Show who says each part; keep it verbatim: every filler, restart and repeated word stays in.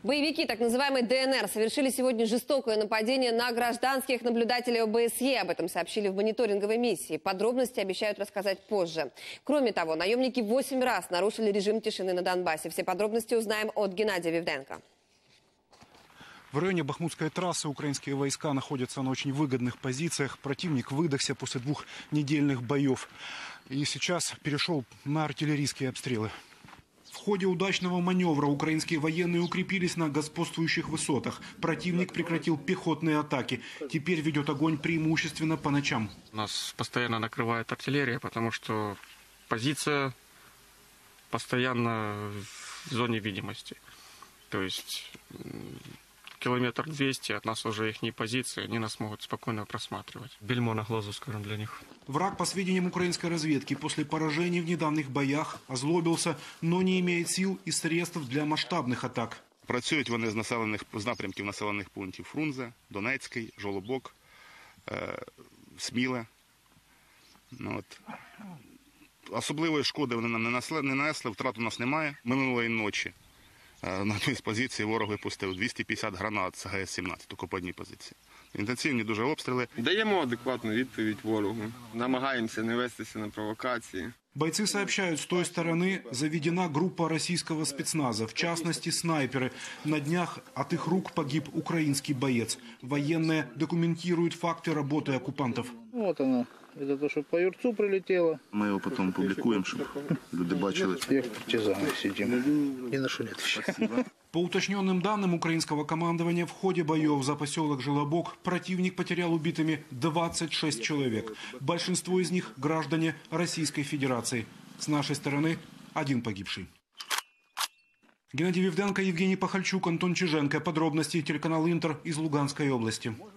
Speaker 1: Боевики так называемой ДНР совершили сегодня жестокое нападение на гражданских наблюдателей ОБСЕ. Об этом сообщили в мониторинговой миссии. Подробности обещают рассказать позже. Кроме того, наемники восемь раз нарушили режим тишины на Донбассе. Все подробности узнаем от Геннадия Вивденко.
Speaker 2: В районе Бахмутской трассы украинские войска находятся на очень выгодных позициях. Противник выдохся после двух недельных боев и сейчас перешел на артиллерийские обстрелы. В ходе удачного маневра украинские военные укрепились на господствующих высотах. Противник прекратил пехотные атаки. Теперь ведет огонь преимущественно по ночам.
Speaker 3: Нас постоянно накрывает артиллерия, потому что позиция постоянно в зоне видимости. То есть километр двести от нас уже их позиции, они нас могут спокойно просматривать. Бельмо на глазу, скажем, для них.
Speaker 2: Враг, по сведениям украинской разведки, после поражений в недавних боях озлобился, но не имеет сил и средств для масштабных атак.
Speaker 4: Працюють вони з населених з напрямків населених пунктів Фрунзе, Донецький, Жолобок, е, Сміле. Ну, от. Особливої шкоди вони нам не нанесли, не нанесли, втрат у нас немає. Минулої ночі на одній з позицій ворог випустив двісті п'ятдесят гранат з ге ес сімнадцять у одній позиції. Інтенсивні дуже обстріли.
Speaker 5: Даємо адекватну відповідь ворогу. Намагаемся не вестися на провокации.
Speaker 2: Бойцы сообщают, с той стороны заведена группа российского спецназа, в частности снайперы. На днях от их рук погиб украинский боец. Военные документируют факты работы оккупантов.
Speaker 6: Вот она. Это то, что по юрцу прилетело.
Speaker 7: Мы его потом публикуем, чтобы люди бачили.
Speaker 6: Як партизаны сидим. Ни на что не отвечаем.
Speaker 2: По уточненным данным украинского командования, в ходе боев за поселок Желобок противник потерял убитыми двадцать шесть человек. Большинство из них граждане Российской Федерации. С нашей стороны один погибший. Геннадий Вивденко, Евгений Пахальчук, Антон Чиженко. Подробности телеканал Интер из Луганской области.